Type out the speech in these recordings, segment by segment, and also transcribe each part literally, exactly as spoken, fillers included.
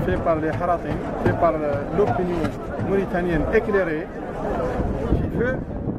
fait par les Haratim, fait par l'opinion mauritanienne éclairée, qui veut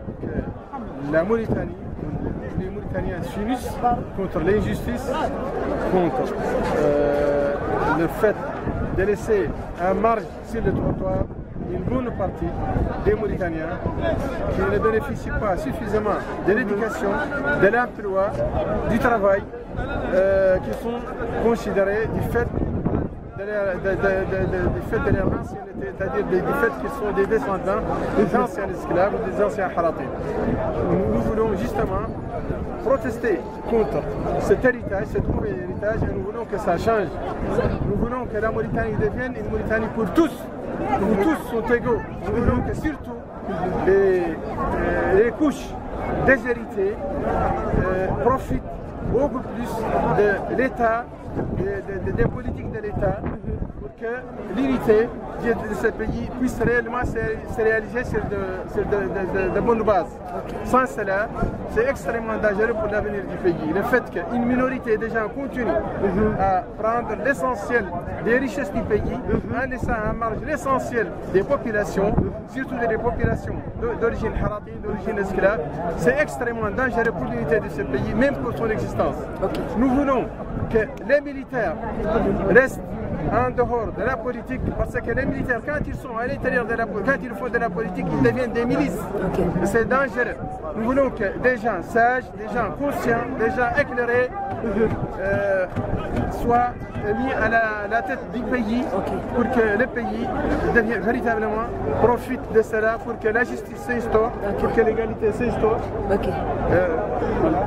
que la Mauritanie, les Mauritaniens s'unissent contre l'injustice, contre euh, le fait de laisser un marge sur le trottoir une bonne partie des Mauritaniens qui ne bénéficient pas suffisamment de l'éducation, de l'emploi, du travail, euh, qui sont considérés du fait de leur, de, de, de, de, du fait de leur ancienneté, c'est-à-dire du fait qu'ils sont des descendants des anciens esclaves ou des anciens haratim. Nous, nous voulons justement protester contre cet héritage, cet mauvais héritage, et nous voulons que ça change. Nous voulons que la Mauritanie devienne une Mauritanie pour tous, où tous sont égaux. Nous voulons que surtout les, euh, les couches déshéritées euh, profitent beaucoup plus de l'État, des, des, des politiques de l'État, pour que l'unité de ce pays puisse réellement se, se réaliser sur de, sur de, de, de, de bonnes bases. Sans cela, c'est extrêmement dangereux pour l'avenir du pays. Le fait qu'une minorité de gens continue à prendre l'essentiel des richesses du pays, en laissant en marge l'essentiel des populations, surtout des populations d'origine haratim, d'origine esclave, c'est extrêmement dangereux pour l'unité de ce pays, même pour son existence. Nous voulons que les militaires restent en dehors de la politique, parce que les militaires, quand ils sont à l'intérieur de la quand ils font de la politique, ils deviennent des milices. Okay. C'est dangereux. Nous voulons que des gens sages, des gens conscients, des gens éclairés euh, soient mis à la, la tête du pays, okay, pour que le pays devienne, véritablement profite de cela, pour que la justice s'instaure, okay, pour que l'égalité s'instaure. Ok. Euh, voilà.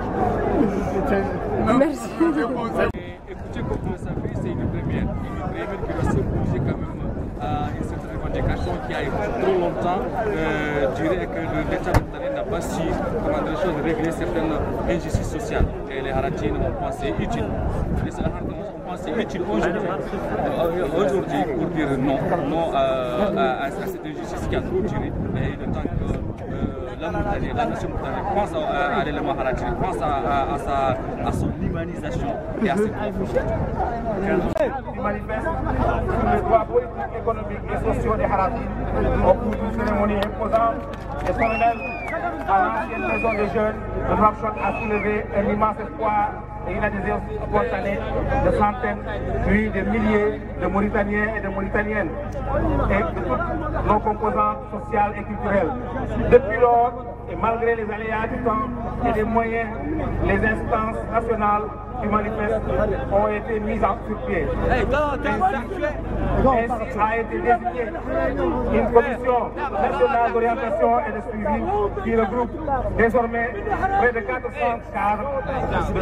Merci. Écoutez, comme vous le savez, c'est une première. Une première qui va s'opposer quand même à une certaine revendication qui a trop longtemps euh, duré et que l'État mauritanien n'a pas su, comment dire les choses, régler certaines injustices sociales. Et les Haratines ont pensé utile. Les Haratines ont pensé utile aujourd'hui euh, aujourd'hui pour dire non, non euh, à, à, à cette injustice qui a trop duré. Et il est temps que euh, la Mauritanie, la nation mauritanienne pense à, à, à l'élément Haratine, pense à, à, à, sa, à son humanisation et à ses conflits. Du manifeste sur les droits politiques, économiques et sociaux des Haratines au cours d'une cérémonie imposante et solennelle à l'ancienne maison des jeunes de Nouakchott a soulevé un immense espoir et une adhésion spontanée de centaines, puis de milliers de Mauritaniens et de Mauritaniennes et de toutes nos composantes sociales et culturelles. Depuis lors, et malgré les aléas du temps et des moyens, les instances nationales du manifeste ont été mises en sur pied. Ainsi a été désignée une commission nationale d'orientation et de suivi qui regroupe désormais près de quatre cents cadres de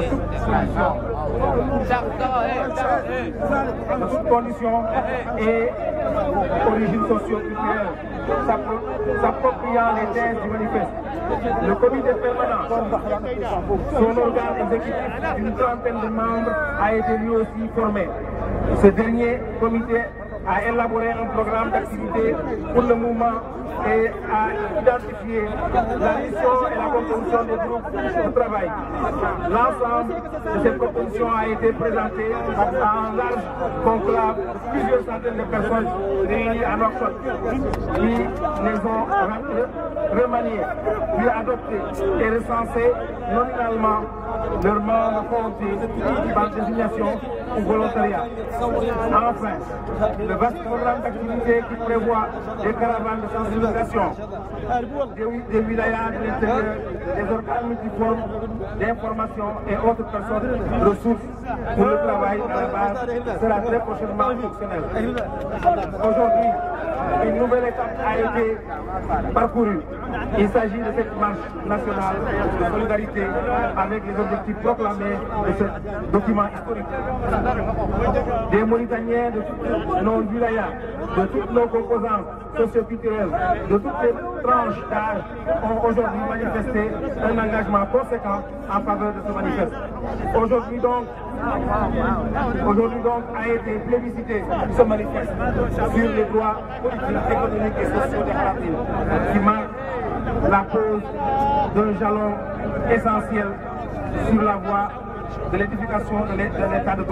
toutes conditions et origines socio-culturelles, s'appropriant les thèses du manifeste. Le comité permanent, son organe exécutif d'une trentaine de membres, a été lui aussi formé. Ce dernier comité a élaboré un programme d'activité pour le mouvement et a identifié la mission et la composition des groupes de travail. L'ensemble de cette proposition a été présenté à un large conclave de plusieurs centaines de personnes réunies à Nouakchott, qui les ont remaniées, puis adoptées et recensées nominalement leurs membres comptés par désignation ou volontariat. Enfin, le vaste programme d'activité qui prévoit des caravanes de sensibilisation, des, des wilayas de l'intérieur, des organes multiformes d'information et autres personnes ressources pour le travail à la base sera très prochainement fonctionnel. Aujourd'hui, une nouvelle étape a été parcourue. Il s'agit de cette marche nationale de solidarité avec les objectifs proclamés de ce document historique. Des Mauritaniens de toutes nos wilayas, de toutes nos composantes socio-culturelles, de toutes les tranches d'âge ont aujourd'hui manifesté un engagement conséquent en faveur de ce manifeste. Aujourd'hui donc, aujourd'hui donc a été plébiscité ce manifeste sur les droits politiques, économiques et sociaux des Haratines, qui marque la pose d'un jalon essentiel sur la voie de l'édification de l'état de droit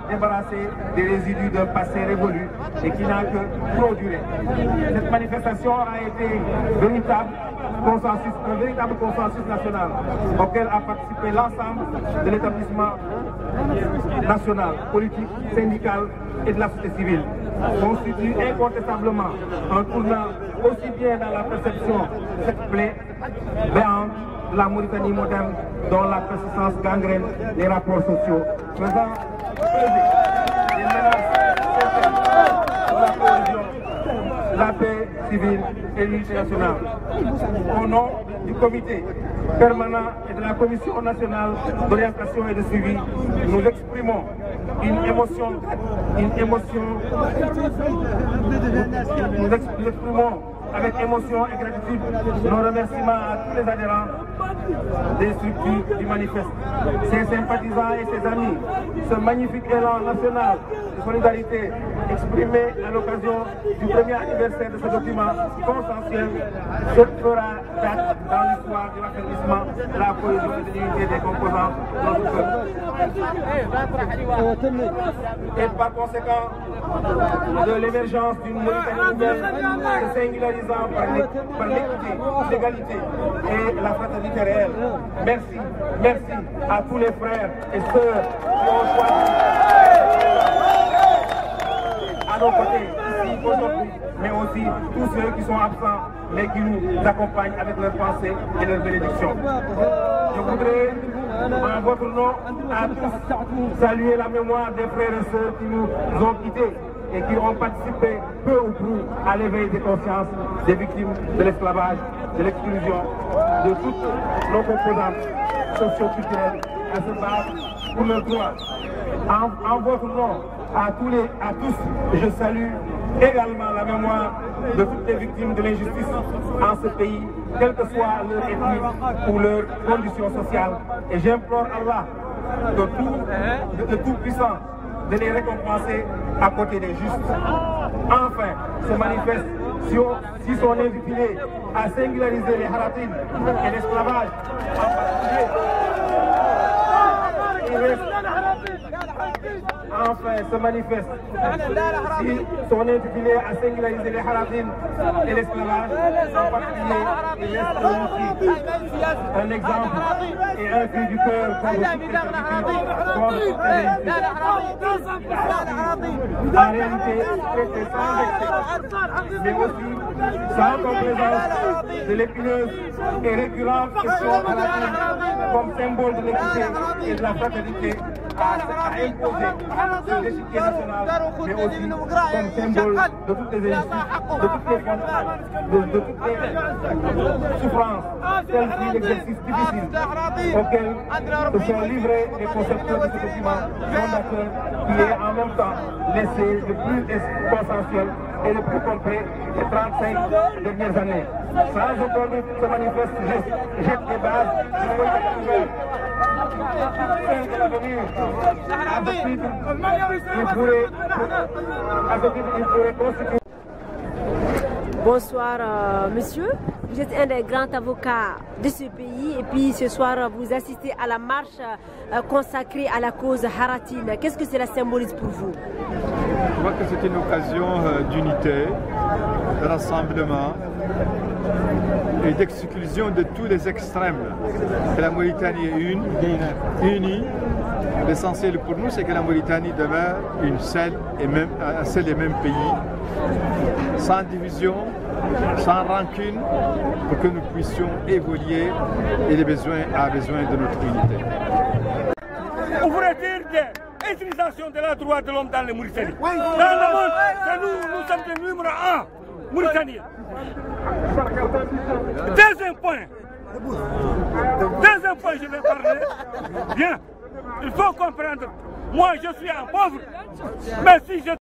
débarrassé des résidus d'un passé révolu et qui n'a que trop duré. Cette manifestation a été véritable consensus, un véritable consensus national auquel a participé l'ensemble de l'établissement national, politique, syndical et de la société civile, constitue incontestablement un tournant aussi bien dans la perception de cette plaie béante de la Mauritanie moderne dont la persistance gangrène les rapports sociaux, faisant peser des menaces pour la cohésion, la paix civile et l'unité nationale. Au nom du comité permanent et de la Commission nationale d'orientation et de suivi, nous exprimons une émotion, une émotion, nous exprimons avec émotion et gratitude nos remerciements à tous les adhérents des structures du manifeste, ses sympathisants et ses amis. Ce magnifique élan national de solidarité exprimé à l'occasion du premier anniversaire de ce document consensuel se fera date dans l'histoire de l'affaiblissement de la cohésion et de l'unité des composants de notre peuple. Et par conséquent, de l'émergence d'une Mauritanie nouvelle se singularisant par l'équité, l'égalité et la fraternité réelle. Merci, merci à tous les frères et sœurs qui ont choisi à nos côtés ici aujourd'hui, mais aussi tous ceux qui sont absents mais qui nous accompagnent avec leurs pensées et leurs bénédictions. Je voudrais, en votre nom, à tous saluer la mémoire des frères et sœurs qui nous ont quittés et qui ont participé peu ou prou à l'éveil des consciences des victimes de l'esclavage, de l'exclusion, de toutes nos composantes socio-culturelles à se battre pour leurs droits. En, en votre nom, à tous, les, à tous, je salue également la mémoire de toutes les victimes de l'injustice en ce pays, quelle que soit leur ethnie ou leur condition sociale. Et j'implore Allah, de tout, de, de tout puissant, de les récompenser à côté des justes. Enfin, ce manifeste, si son intitulé a singularisé les haratines et l'esclavage, en particulier, il reste, enfin, ce manifeste, si son intitulé a singularisé les haratines et l'esclavage, en particulier, il reste aussi un exemple et un cri du cœur contre toutes les servitudes, contre toutes les injustices. En réalité, c'était sans excès, mais aussi sans complaisance de l'épineuse et récurrente question haratine comme symbole de l'équité et de la fraternité à imposer sur l'échiquier national, mais aussi comme symbole de toutes les injustices, de toutes les de, de toutes les souffrances, telles que l'exercice difficile auquel se sont livrés les concepteurs de ce document fondateur qui est en même temps laissé le plus consensuel et le plus complet des trente-cinq dernières années. Sans aucun doute, ce manifeste jette les bases d'une politique nouvelle. Celle de l'avenir. À ce titre, il pourrait, à ce titre, il pourrait constituer. Bonsoir, euh, monsieur. Vous êtes un des grands avocats de ce pays et puis ce soir, vous assistez à la marche euh, consacrée à la cause haratine. Qu'est-ce que cela symbolise pour vous? Je crois que c'est une occasion euh, d'unité, de rassemblement et d'exclusion de tous les extrêmes. Que la Mauritanie est une, unie. L'essentiel pour nous, c'est que la Mauritanie demeure une seule et même, un seul et même pays, sans division, sans rancune, pour que nous puissions évoluer et les besoins à besoin de notre unité. On pourrait dire que l'utilisation de la droit de l'homme dans les Mauritanie. Dans le monde, c'est nous, nous sommes le numéro un Mauritaniens. Deuxième point. Deuxième point, je vais parler. Bien. Il faut comprendre. Moi, je suis un pauvre. Mais si je